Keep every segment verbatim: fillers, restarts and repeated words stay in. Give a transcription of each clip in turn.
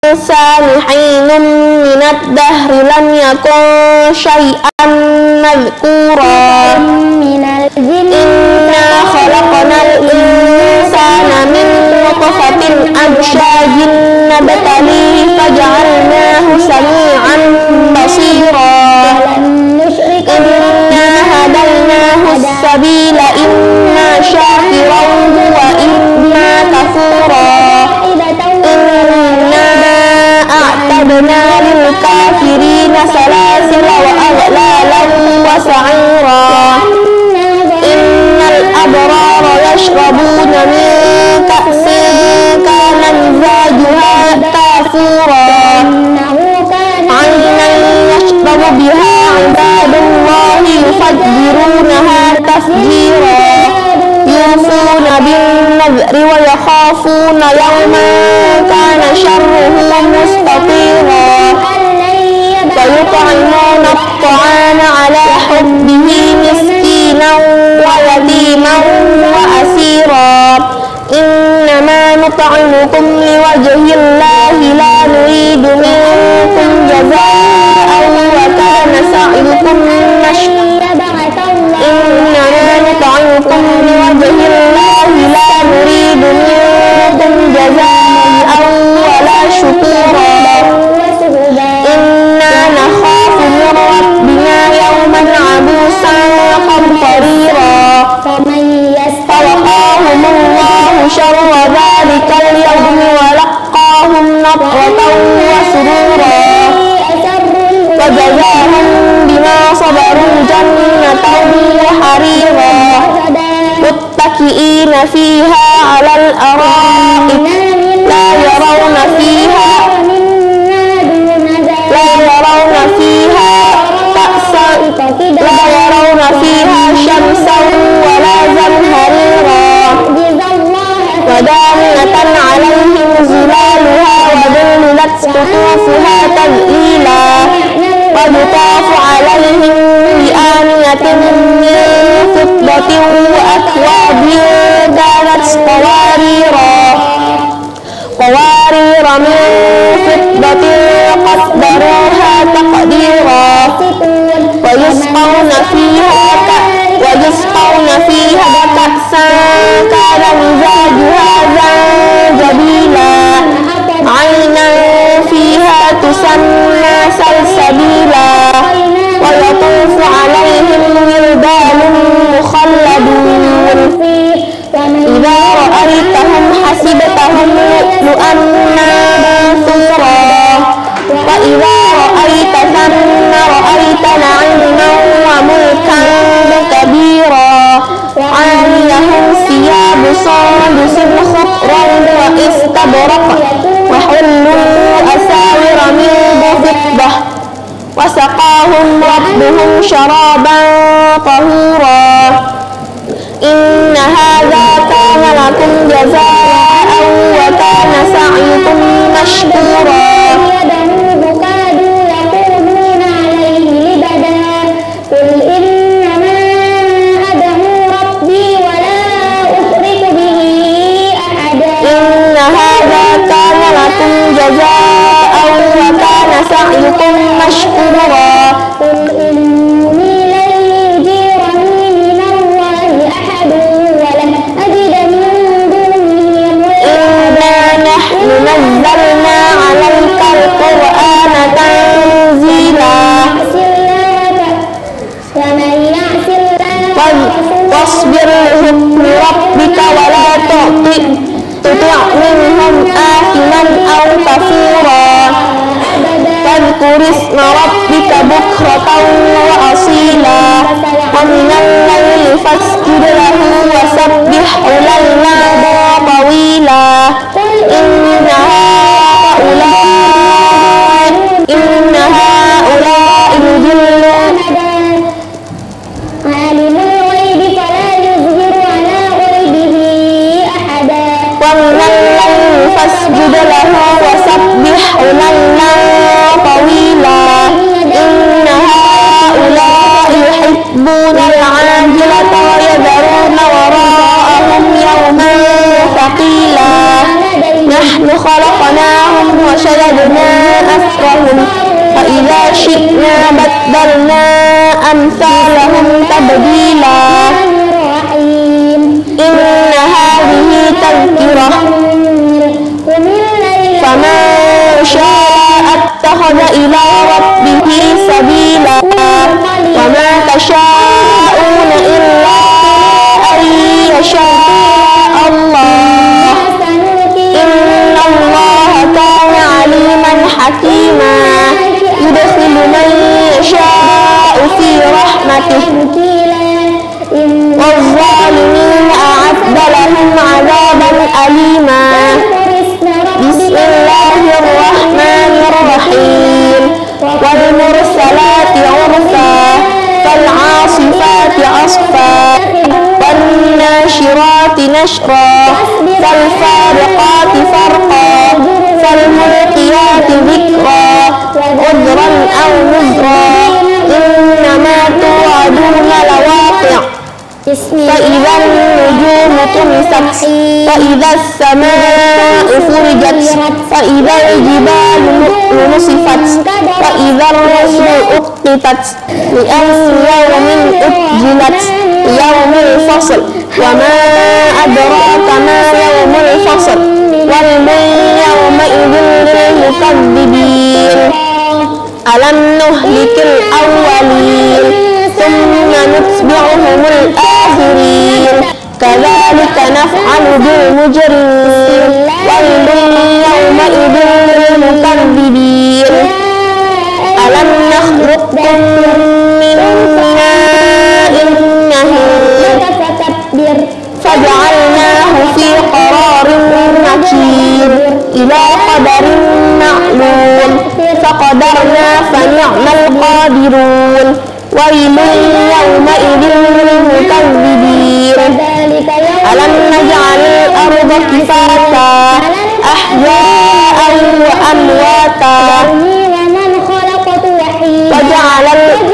للإنسان حين من الدهر لم يكن شيئا مذكورا إنا خلقنا الإنسان من نطفة أمشاج نبتليه فجعلناه سميعا بصيرا إنا هديناه السبيل إما شاكرا وإما كفورا إنا أعتدنا للكافرين سلاسل وأغلالا وسعيرا إن الأبرار يشربون من كأس كان مزاجها كافورا عينا يشرب بها عباد الله يفجرونها تفجيرا يوفون بالنذر ويخافون يوما كان شره مستطيرا ويطعمون الطعام على حبه مسكينا ويتيما وأسيرا إنما نطعمكم لوجه الله لا نريد منكم جزاء وكان سعيكم مشكورا إنما نطعمكم لوجه الله لا نريد منكم جزاء ولا شكورا إنا نخاف من ربنا يوما عبوسا قمطريرا فوقاهم الله شر ذلك اليوم ولقاهم نضرة وسرورا وجزاهم بما صبروا جنة وحريرا متكئين فيها على الأرائك لا يرون فيها لا يرون فيها بأسا لا يرون فيها شمسا ولا زمهريرا ودانية عليهم ظلالها وذللت قطوفها تذليلا ويطاف عليهم بآنية من فضة وأكواب كانت قواريرا قوارير من فضة قدروها تقديرا ويسقون فيها ويسقون فيها كأسا كان مزاجها زنجبيلا عينا فيها تسمى سلسبيلا ويطوف عليهم ولدان مخلدون إذا رأيتهم حسبتهم لؤلؤا منثورا وإذا رأيت ثم رأيت نعيما وملكا كبيرا عاليهم ثياب سندس خضرا واستبرق وحلوا أساور من فضة وسقاهم ربهم شرابا طهورا إن هذا كان لكم جزاء وكان سعيكم مشكورا إن هذا كان لكم جزاء وكان سعيكم مشكورا نزلنا عليك القرآن تنزيلا واصبر لحكم ربك ولا تطع منهم آثما أو كفورا واذكر اسم ربك بكرة وأصيلا ومن الليل فاسجد له وسبحه ليلا طويلا إن هؤلاء إن هؤلاء يضلون عالم الغيب فلا يظهر على غيبه أحدا ومن الليل فاسجد له وسبحه ليلا طويلا إن هؤلاء يحبون العاجلة ويذرون وراءهم يوما ثقيلا نحن شئنا بدلنا أمثالهم تبديلا إن هذه تذكرة فمن شاء اتخذ إلى ربه سبيلا وما تشاءون إلا أن يشاء الله إن الله كان عليما حكيما يدخل من يشاء في رحمته والظالمين أعد لهم عذابا أليما بسم الله الرحمن الرحيم والمرسلات عرفا فالعاصفات عصفا والناشرات نشرا فالفارقات فرقا فالملقيات ذكرا عذرا أو نذرا إنما توعدون لواقع فإذا النجوم طمست فإذا السماء فرجت فإذا الجبال نصفت فإذا الرسل أقتت لأي يوم أجلت يوم الفصل وما أدراك ما يوم الفصل ويل يومئذ للمكذبين ألم نهلك الأولين ثم نتبعهم الآخرين كذلك نفعل بالمجرمين ويل يومئذ للمكذبين ألم نخلقكم من ماء مهين فجعلناه في قرار مكين إلى قدر معلوم فقدرنا فنعم القادرون ويل يومئذ للمكذبين ألم نجعل الأرض كفاتا أحياء وأمواتا وجعل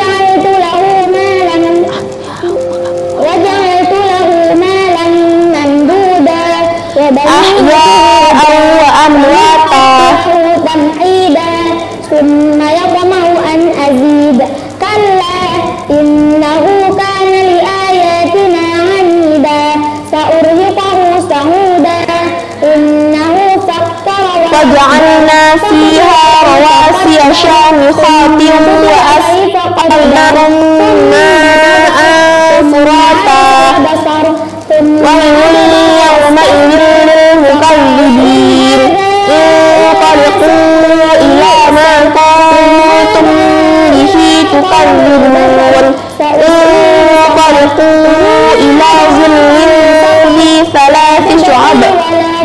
أحياء وأمواتا ثم يطمع أن أزيد كلا إنه كان لآياتنا عنيدا سأرهقه صعودا إنه فكر وجعلنا فيها رواسي شامخات وأسقيناهم ماء فراتا ويل يومئذ للمكذبين انطلقوا إلى ما كنتم به تكذبون انطلقوا إلى ظل ذي ثلاث شعب